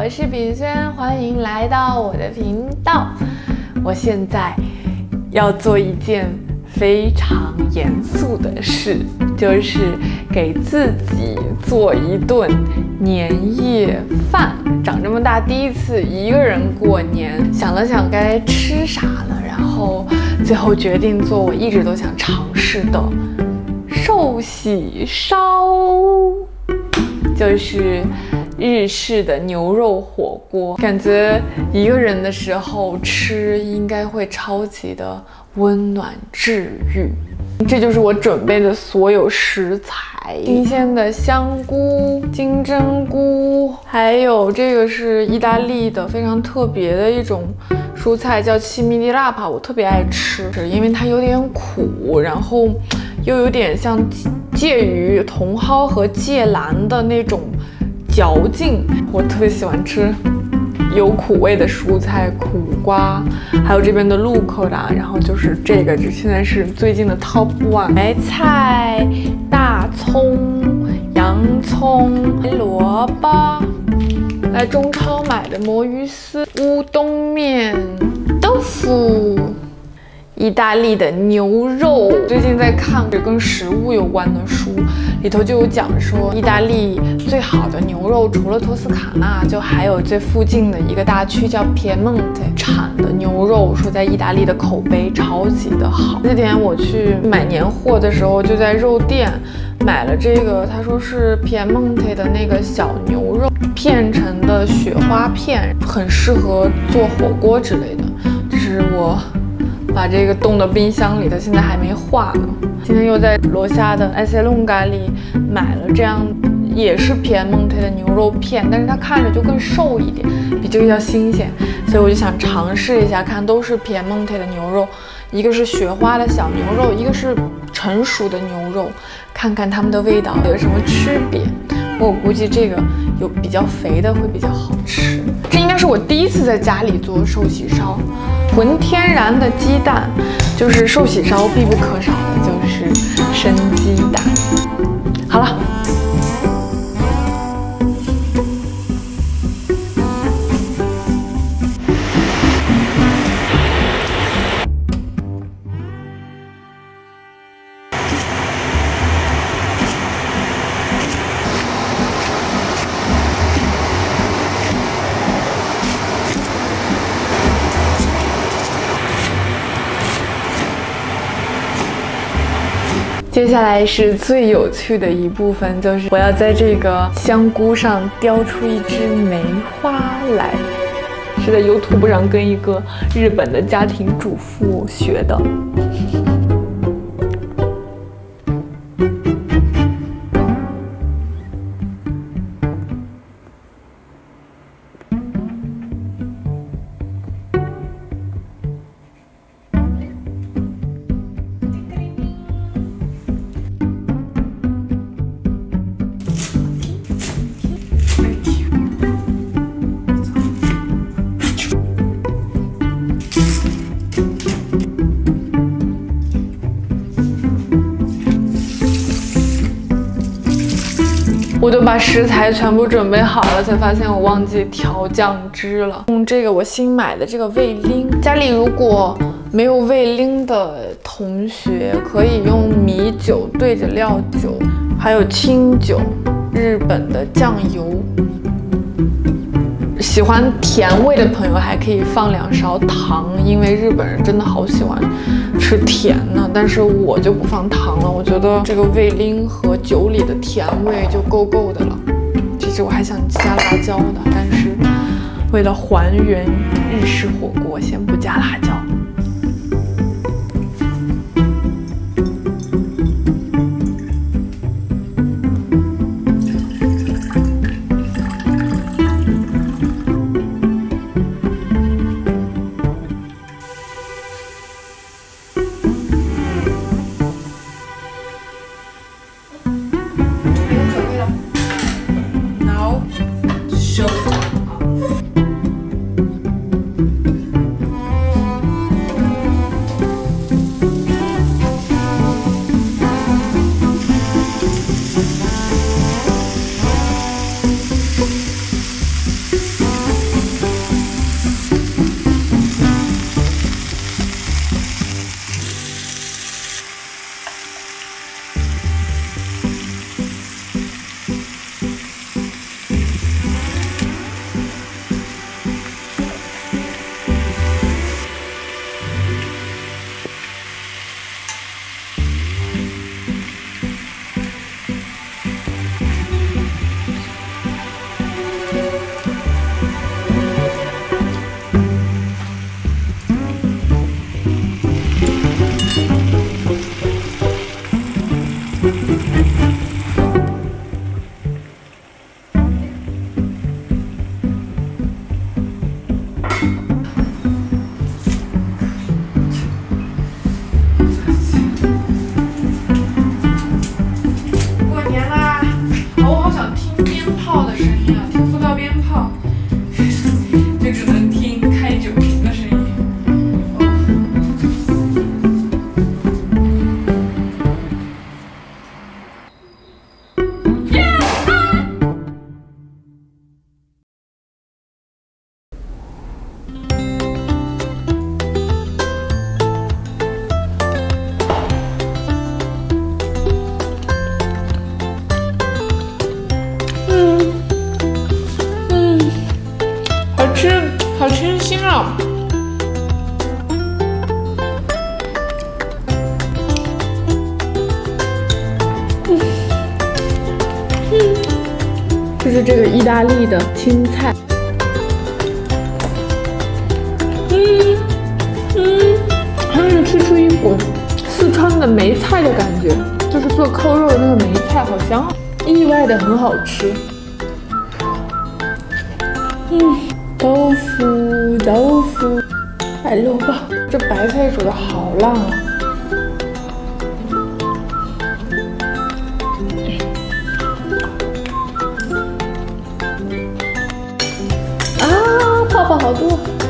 我是秉轩，欢迎来到我的频道。我现在要做一件非常严肃的事，就是给自己做一顿年夜饭。长这么大第一次一个人过年，想了想该吃啥呢，然后最后决定做我一直都想尝试的寿喜烧，就是日式的牛肉火锅。感觉一个人的时候吃应该会超级的温暖治愈。这就是我准备的所有食材：新鲜的香菇、金针菇，还有这个是意大利的非常特别的一种蔬菜，叫奇米蒂拉帕，我特别爱吃，因为它有点苦，然后又有点像介于茼蒿和芥蓝的那种嚼劲，我特别喜欢吃有苦味的蔬菜，苦瓜，还有这边的鹿口啦，然后就是这个，现在是最近的 top one。白菜、大葱、洋葱、萝卜，来中超买的魔芋丝、乌冬面、豆腐。意大利的牛肉，最近在看跟食物有关的书，里头就有讲说，意大利最好的牛肉除了托斯卡纳，就还有这附近的一个大区叫 Piemonte 产的牛肉，说在意大利的口碑超级的好。那天我去买年货的时候，就在肉店买了这个，他说是 Piemonte 的那个小牛肉片成的雪花片，很适合做火锅之类的。这是我把这个冻到冰箱里，它现在还没化呢。今天又在楼下的埃塞隆咖里买了这样，也是Piemonte的牛肉片，但是它看着就更瘦一点，比这个要新鲜，所以我就想尝试一下，看都是Piemonte的牛肉，一个是雪花的小牛肉，一个是成熟的牛肉，看看它们的味道有什么区别。我估计这个有比较肥的会比较好吃。这应该是我第一次在家里做寿喜烧，纯天然的鸡蛋，就是寿喜烧必不可少的就是生鸡蛋。好了。接下来是最有趣的一部分，就是我要在这个香菇上雕出一枝梅花来，是在 YouTube 上跟一个日本的家庭主妇学的。我都把食材全部准备好了，才发现我忘记调酱汁了。用这个我新买的这个味淋，家里如果没有味淋的同学，可以用米酒兑着料酒，还有清酒、日本的酱油。喜欢甜味的朋友还可以放2勺糖，因为日本人真的好喜欢吃甜呢。但是我就不放糖了，我觉得这个味淋和酒里的甜味就够的了。其实我还想加辣椒的，但是为了还原日式火锅，先不加辣椒。 就是这个意大利的青菜。还能吃出一股四川的梅菜的感觉，就是做扣肉的那个梅菜，好香啊！意外的很好吃。豆腐，来溜吧。这白菜煮的好烂啊！泡泡好多。